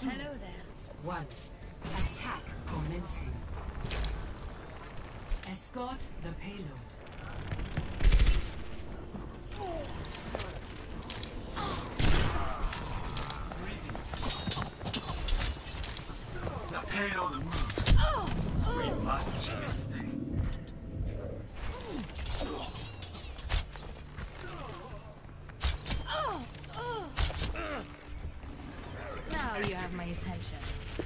Hello there. One. Attack commencing. Escort the payload. The payload moves. We must get safe. Now you have my attention.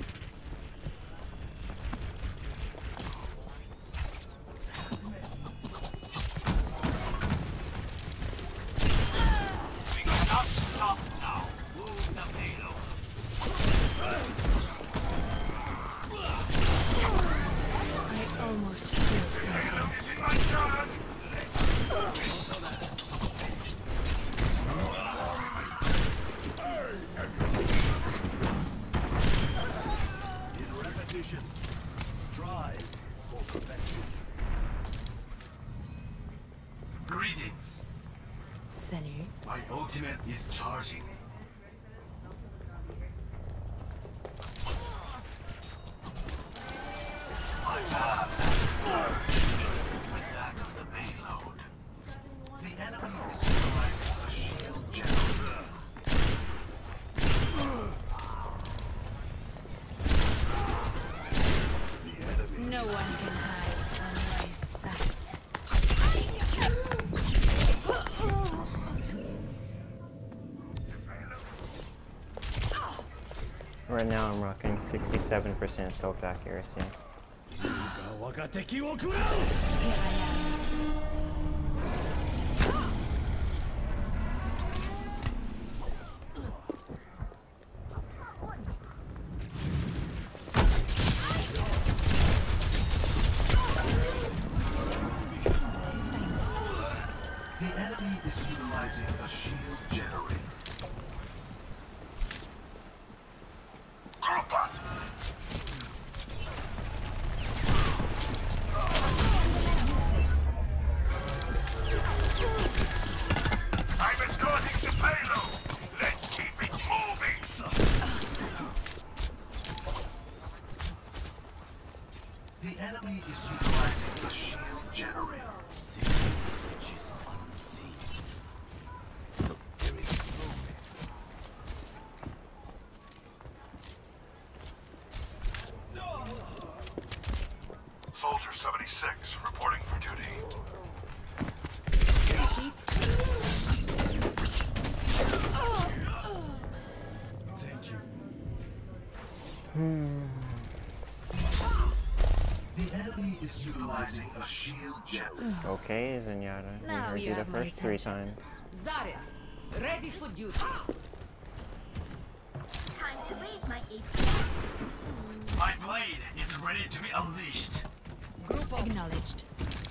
We cannot stop now. Move the payload. I almost feel something. Is it my turn? In repetition, strive for perfection. Greetings. Salut. My ultimate is charging. My path has merged with that of the payload. The enemy is utilizing a shield generator. No one can hide from my sight. Right now I'm rocking 67% stealth accuracy. Here I am. Thanks. The enemy is utilizing a shield generator. Group up! I'm escorting the payload! Let's keep it moving! The enemy is utilizing a shield generator. Soldier 76 reporting for duty. Thank you. The enemy is utilizing a shield generator. Okay, Zenyatta. We Now heard you you the have my first 3 attention. times. Zarya, ready for duty. Time to raise my AP. My blade is ready to be unleashed. Group up. Acknowledged.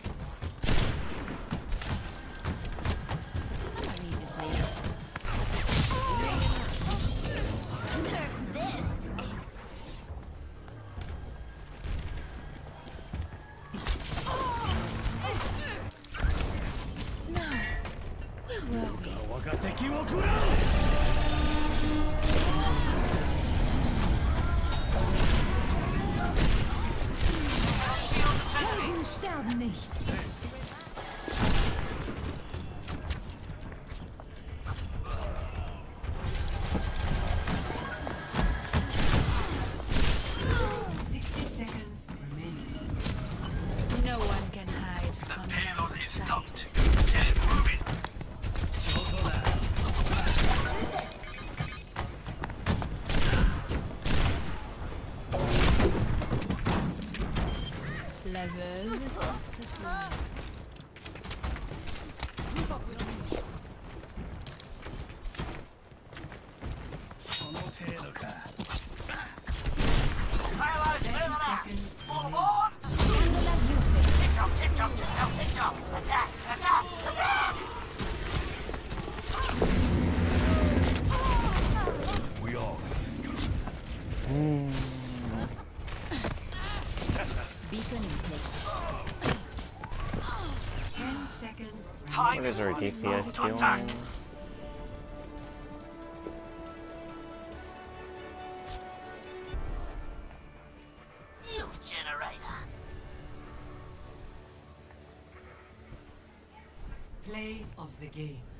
I might need this later. Nerf this. No. Where were we? Helden sterben nicht. No one can hide The from payload my is sight. stopped. Get it moving. Level discipline. Scandalous music. Attack! Attack! Attack! We all. Beacon in place. 10 seconds. What is our DPS doing? Play of the game.